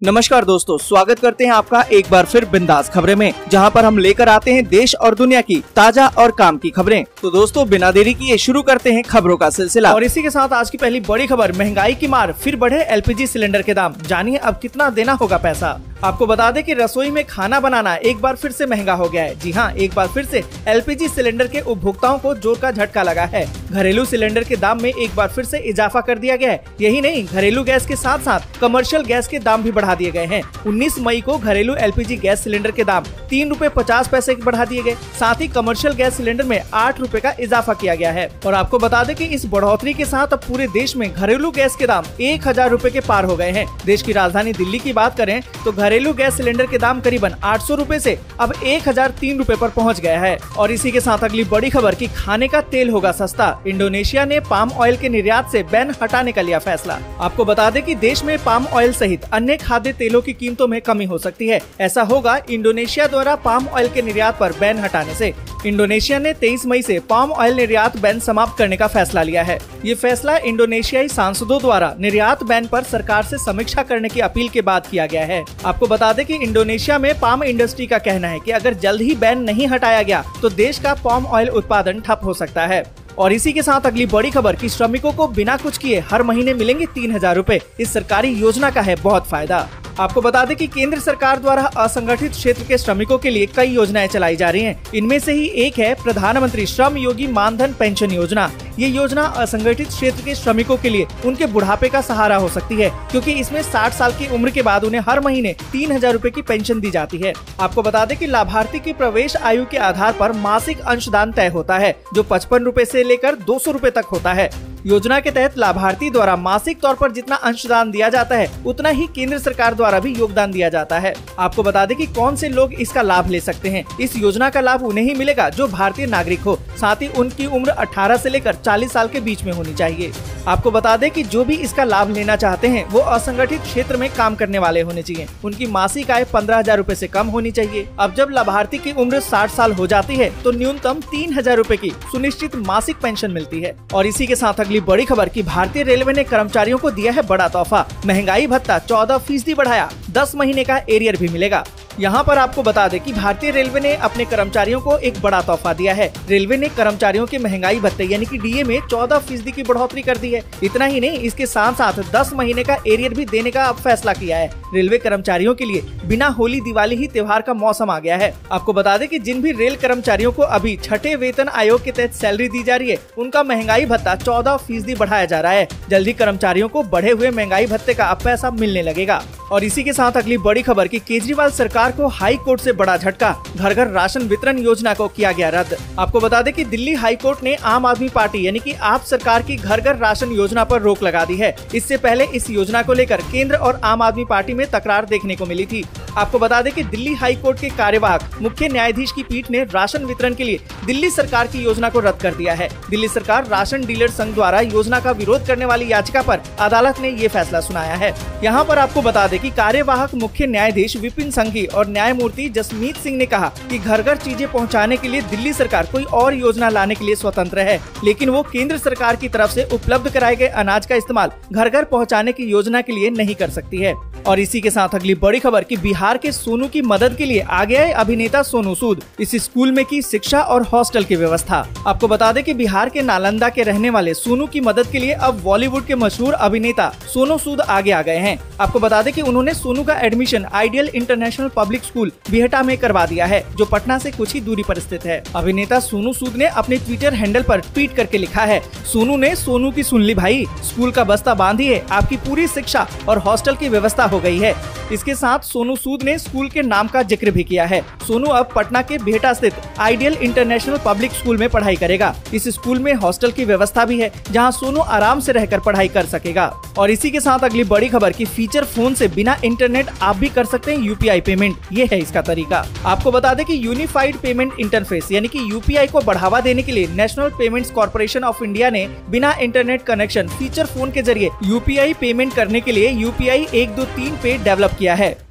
नमस्कार दोस्तों, स्वागत करते हैं आपका एक बार फिर बिंदास खबरें में, जहां पर हम लेकर आते हैं देश और दुनिया की ताजा और काम की खबरें। तो दोस्तों, बिना देरी किए शुरू करते हैं खबरों का सिलसिला। और इसी के साथ आज की पहली बड़ी खबर, महंगाई की मार, फिर बढ़े एलपीजी सिलेंडर के दाम। जानिए अब कितना देना होगा पैसा। आपको बता दें कि रसोई में खाना बनाना एक बार फिर से महंगा हो गया है। जी हाँ, एक बार फिर से एलपीजी सिलेंडर के उपभोक्ताओं को जोर का झटका लगा है। घरेलू सिलेंडर के दाम में एक बार फिर से इजाफा कर दिया गया है। यही नहीं, घरेलू गैस के साथ साथ कमर्शियल गैस के दाम भी बढ़ा दिए गए हैं। 19 मई को घरेलू एलपीजी गैस सिलेंडर के दाम 3 रुपए 50 पैसे बढ़ा दिए गए। साथ ही कमर्शियल गैस सिलेंडर में 8 रुपए का इजाफा किया गया है। और आपको बता दें कि इस बढ़ोतरी के साथ अब पूरे देश में घरेलू गैस के दाम 1000 रुपए के पार हो गए हैं। देश की राजधानी दिल्ली की बात करें तो घरेलू गैस सिलेंडर के दाम करीबन 800 रुपए से अब 1003 रुपए पर पहुंच गया है। और इसी के साथ अगली बड़ी खबर कि खाने का तेल होगा सस्ता। इंडोनेशिया ने पाम ऑयल के निर्यात से बैन हटाने का लिया फैसला। आपको बता दें कि देश में पाम ऑयल सहित अन्य खाद्य तेलों की कीमतों में कमी हो सकती है। ऐसा होगा इंडोनेशिया द्वारा पाम ऑयल के निर्यात पर बैन हटाने से। इंडोनेशिया ने 23 मई से पाम ऑयल निर्यात बैन समाप्त करने का फैसला लिया है। ये फैसला इंडोनेशियाई सांसदों द्वारा निर्यात बैन पर सरकार से समीक्षा करने की अपील के बाद किया गया है। आपको बता दें कि इंडोनेशिया में पाम इंडस्ट्री का कहना है कि अगर जल्द ही बैन नहीं हटाया गया तो देश का पाम ऑयल उत्पादन ठप हो सकता है। और इसी के साथ अगली बड़ी खबर कि श्रमिकों को बिना कुछ किए हर महीने मिलेंगे 3000 रुपए। इस सरकारी योजना का है बहुत फायदा। आपको बता दें कि केंद्र सरकार द्वारा असंगठित क्षेत्र के श्रमिकों के लिए कई योजनाएं चलाई जा रही हैं। इनमें से ही एक है प्रधानमंत्री श्रम योगी मानधन पेंशन योजना। ये योजना असंगठित क्षेत्र के श्रमिकों के लिए उनके बुढ़ापे का सहारा हो सकती है, क्योंकि इसमें 60 साल की उम्र के बाद उन्हें हर महीने 3000 रुपए की पेंशन दी जाती है। आपको बता दें कि लाभार्थी की प्रवेश आयु के आधार पर मासिक अंशदान तय होता है, जो 55 रुपए से लेकर 200 रुपए तक होता है। योजना के तहत लाभार्थी द्वारा मासिक तौर पर जितना अंशदान दिया जाता है, उतना ही केंद्र सरकार द्वारा भी योगदान दिया जाता है। आपको बता दें कि कौन से लोग इसका लाभ ले सकते हैं। इस योजना का लाभ उन्हें ही मिलेगा जो भारतीय नागरिक हो, साथ ही उनकी उम्र 18 से लेकर 40 साल के बीच में होनी चाहिए। आपको बता दें कि जो भी इसका लाभ लेना चाहते हैं वो असंगठित क्षेत्र में काम करने वाले होने चाहिए। उनकी मासिक आय 15,000 रुपए से कम होनी चाहिए। अब जब लाभार्थी की उम्र 60 साल हो जाती है तो न्यूनतम 3000 रुपए की सुनिश्चित मासिक पेंशन मिलती है। और इसी के साथ अगली बड़ी खबर कि भारतीय रेलवे ने कर्मचारियों को दिया है बड़ा तोहफा। महंगाई भत्ता 14% बढ़ाया, 10 महीने का एरियर भी मिलेगा। यहाँ पर आपको बता दें कि भारतीय रेलवे ने अपने कर्मचारियों को एक बड़ा तोहफा दिया है। रेलवे ने कर्मचारियों के महंगाई भत्ते यानी कि डीए में 14% की बढ़ोतरी कर दी है। इतना ही नहीं, इसके साथ साथ 10 महीने का एरियर भी देने का अब फैसला किया है। रेलवे कर्मचारियों के लिए बिना होली दिवाली ही त्योहार का मौसम आ गया है। आपको बता दें कि जिन भी रेल कर्मचारियों को अभी छठे वेतन आयोग के तहत सैलरी दी जा रही है, उनका महंगाई भत्ता 14% बढ़ाया जा रहा है। जल्दी कर्मचारियों को बढ़े हुए महंगाई भत्ते का अब पैसा मिलने लगेगा। और इसी के साथ अगली बड़ी खबर कि केजरीवाल सरकार को हाई कोर्ट से बड़ा झटका, घर घर राशन वितरण योजना को किया गया रद्द। आपको बता दें कि दिल्ली हाई कोर्ट ने आम आदमी पार्टी यानी कि आप सरकार की घर घर राशन योजना पर रोक लगा दी है। इससे पहले इस योजना को लेकर केंद्र और आम आदमी पार्टी में तकरार देखने को मिली थी। आपको बता दें कि दिल्ली हाई कोर्ट के कार्यवाहक मुख्य न्यायाधीश की पीठ ने राशन वितरण के लिए दिल्ली सरकार की योजना को रद्द कर दिया है। दिल्ली सरकार राशन डीलर संघ द्वारा योजना का विरोध करने वाली याचिका पर अदालत ने ये फैसला सुनाया है। यहाँ पर आपको बता दें कि कार्यवाहक मुख्य न्यायाधीश विपिन संघी और न्यायमूर्ति जसमीत सिंह ने कहा कि घर घर चीजें पहुँचाने के लिए दिल्ली सरकार कोई और योजना लाने के लिए स्वतंत्र है, लेकिन वो केंद्र सरकार की तरफ से उपलब्ध कराए गए अनाज का इस्तेमाल घर घर पहुँचाने की योजना के लिए नहीं कर सकती है। और इसी के साथ अगली बड़ी खबर कि बिहार के सोनू की मदद के लिए आगे आए अभिनेता सोनू सूद। इस स्कूल में की शिक्षा और हॉस्टल की व्यवस्था। आपको बता दें कि बिहार के नालंदा के रहने वाले सोनू की मदद के लिए अब बॉलीवुड के मशहूर अभिनेता सोनू सूद आगे आ गए हैं। आपको बता दें कि उन्होंने सोनू का admission ideal international public school Bihta में करवा दिया है, जो पटना से कुछ ही दूरी पर स्थित है। अभिनेता सोनू सूद ने अपने ट्विटर हैंडल पर ट्वीट करके लिखा है, सोनू ने सोनू की सुन ली भाई, स्कूल का बस्ता बांधिए, आपकी पूरी शिक्षा और हॉस्टल की व्यवस्था हो गई है। इसके साथ सोनू सूद ने स्कूल के नाम का जिक्र भी किया है। सोनू अब पटना के बिहटा स्थित आइडियल इंटरनेशनल पब्लिक स्कूल में पढ़ाई करेगा। इस स्कूल में हॉस्टल की व्यवस्था भी है, जहां सोनू आराम से रहकर पढ़ाई कर सकेगा। और इसी के साथ अगली बड़ी खबर कि फीचर फोन से बिना इंटरनेट आप भी कर सकते हैं यूपीआई पेमेंट। ये है इसका तरीका। आपको बता दें कि यूनिफाइड पेमेंट इंटरफेस यानी कि यूपीआई को बढ़ावा देने के लिए national payments corporation of India ने बिना इंटरनेट कनेक्शन फीचर फोन के जरिए यूपीआई पेमेंट करने के लिए यूपीआई 123 पे डेवलप किया है। भारतीय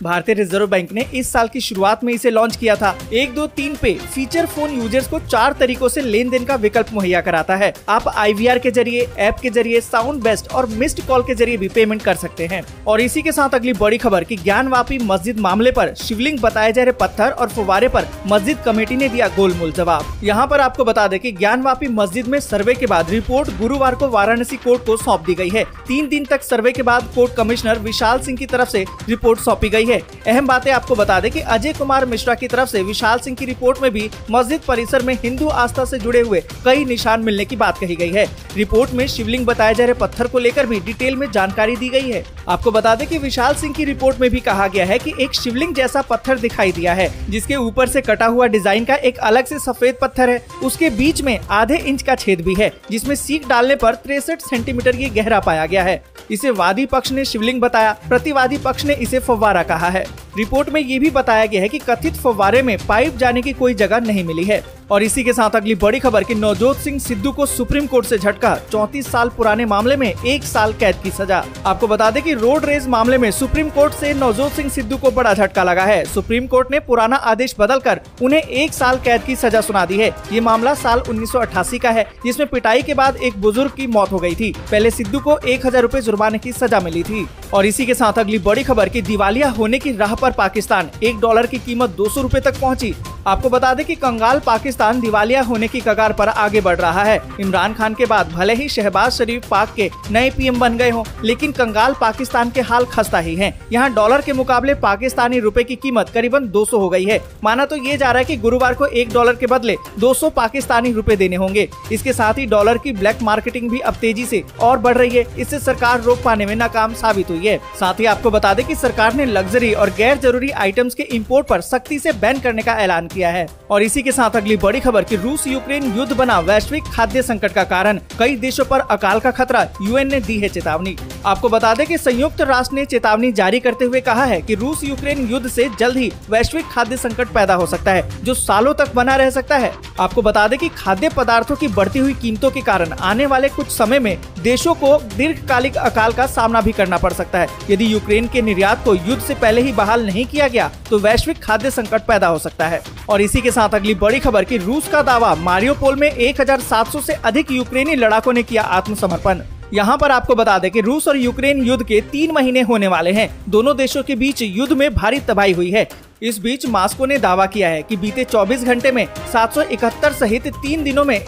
रिजर्व बैंक ने इस साल की शुरुआत में इसे लॉन्च किया था। 1, 2, 3 पे फीचर फोन यूजर्स को 4 तरीकों से लेन देन का विकल्प मुहैया कराता है। आप IVR के जरिए, ऐप के जरिए, साउंड बेस्ट और मिस्ड कॉल के जरिए भी पेमेंट कर सकते हैं। और इसी के साथ अगली बड़ी खबर कि ज्ञानवापी मस्जिद मामले पर शिवलिंग बताए जा रहे पत्थर और फुव्वारे पर मस्जिद कमेटी ने दिया गोलमोल जवाब। यहाँ पर आपको बता दें कि ज्ञानवापी मस्जिद में सर्वे के बाद रिपोर्ट गुरुवार को वाराणसी कोर्ट को सौंप दी गई है। 3 दिन तक सर्वे के बाद कोर्ट कमिश्नर विशाल सिंह की तरफ से रिपोर्ट सौंपी गई है। अहम बातें आपको बता दें कि अजय कुमार मिश्रा की तरफ से विशाल सिंह की रिपोर्ट में भी मस्जिद परिसर में हिंदू आस्था से जुड़े हुए कई निशान मिलने की बात कही गई है। रिपोर्ट में शिवलिंग बताए जा रहे पत्थर को लेकर भी डिटेल में जानकारी दी गई है। आपको बता दें कि विशाल सिंह की रिपोर्ट में भी कहा गया है कि एक शिवलिंग जैसा पत्थर दिखाई दिया है, जिसके ऊपर से कटा हुआ डिजाइन का एक अलग से सफेद पत्थर है। उसके बीच में आधे इंच का छेद भी है, जिसमें सीक डालने पर 63 सेंटीमीटर ये गहरा पाया गया है। इसे वादी पक्ष ने शिवलिंग बताया, प्रतिवादी पक्ष ने इसे फव्वारा कहा है। रिपोर्ट में ये भी बताया गया है कि कथित फव्वारे में पाइप जाने की कोई जगह नहीं मिली है। और इसी के साथ अगली बड़ी खबर कि नवजोत सिंह सिद्धू को सुप्रीम कोर्ट से झटका, 34 साल पुराने मामले में 1 साल कैद की सजा। आपको बता दें कि रोड रेज मामले में सुप्रीम कोर्ट से नवजोत सिंह सिद्धू को बड़ा झटका लगा है। सुप्रीम कोर्ट ने पुराना आदेश बदलकर उन्हें 1 साल कैद की सजा सुना दी है। ये मामला साल 1988 का है, जिसमें पिटाई के बाद एक बुजुर्ग की मौत हो गई थी। पहले सिद्धू को 1000 रुपए जुर्माने की सजा मिली थी। और इसी के साथ अगली बड़ी खबर की दिवालिया होने की राह पर पाकिस्तान, $1 की कीमत 200 रुपए तक पहुंची। आपको बता दें कि कंगाल पाकिस्तान दिवालिया होने की कगार पर आगे बढ़ रहा है। इमरान खान के बाद भले ही शहबाज शरीफ पाक के नए PM बन गए हों, लेकिन कंगाल पाकिस्तान के हाल खस्ता ही हैं। यहाँ डॉलर के मुकाबले पाकिस्तानी रुपए की कीमत करीबन 200 हो गई है। माना तो ये जा रहा है कि गुरुवार को $1 के बदले 200 पाकिस्तानी रुपए देने होंगे। इसके साथ ही डॉलर की ब्लैक मार्केटिंग भी अब तेजी से और बढ़ रही है। इससे सरकार रोक पाने में नाकाम साबित हुई है। साथ ही आपको बता दें कि सरकार ने लग्जरी और गैर जरूरी आइटम्स के इम्पोर्ट पर सख्ती से बैन करने का ऐलान किया है। और इसी के साथ अगली बड़ी खबर कि रूस यूक्रेन युद्ध बना वैश्विक खाद्य संकट का कारण, कई देशों पर अकाल का खतरा, UN ने दी है चेतावनी। आपको बता दें कि संयुक्त राष्ट्र ने चेतावनी जारी करते हुए कहा है कि रूस यूक्रेन युद्ध से जल्द ही वैश्विक खाद्य संकट पैदा हो सकता है, जो सालों तक बना रह सकता है। आपको बता दें कि खाद्य पदार्थों की बढ़ती हुई कीमतों के कारण आने वाले कुछ समय में देशों को दीर्घकालिक अकाल का सामना भी करना पड़ सकता है। यदि यूक्रेन के निर्यात को युद्ध से पहले ही बहाल नहीं किया गया तो वैश्विक खाद्य संकट पैदा हो सकता है। और इसी के साथ अगली बड़ी खबर कि रूस का दावा, मारियोपोल में 1700 से अधिक यूक्रेनी लड़ाकों ने किया आत्मसमर्पण। यहाँ पर आपको बता दें कि रूस और यूक्रेन युद्ध के 3 महीने होने वाले हैं। दोनों देशों के बीच युद्ध में भारी तबाही हुई है। इस बीच मास्को ने दावा किया है कि बीते 24 घंटे में 771 सहित 3 दिनों में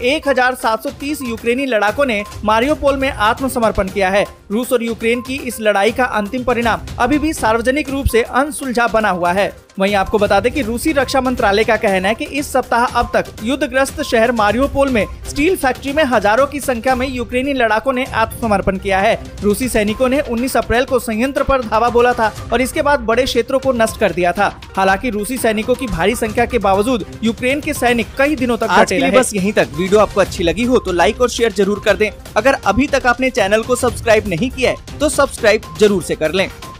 1730 यूक्रेनी लड़ाकों ने मारियोपोल में आत्मसमर्पण किया है। रूस और यूक्रेन की इस लड़ाई का अंतिम परिणाम अभी भी सार्वजनिक रूप से अनसुलझा बना हुआ है। वहीं आपको बता दें कि रूसी रक्षा मंत्रालय का कहना है कि इस सप्ताह अब तक युद्धग्रस्त शहर मारियोपोल में स्टील फैक्ट्री में हजारों की संख्या में यूक्रेनी लड़ाकों ने आत्मसमर्पण किया है। रूसी सैनिकों ने 19 अप्रैल को संयंत्र पर धावा बोला था और इसके बाद बड़े क्षेत्रों को नष्ट कर दिया था। हालांकि रूसी सैनिकों की भारी संख्या के बावजूद यूक्रेन के सैनिक कई दिनों तक डटे रहे। बस यहीं तक। वीडियो आपको अच्छी लगी हो तो लाइक और शेयर जरूर कर दें। अगर अभी तक आपने चैनल को सब्सक्राइब नहीं किया है तो सब्सक्राइब जरूर से कर लें।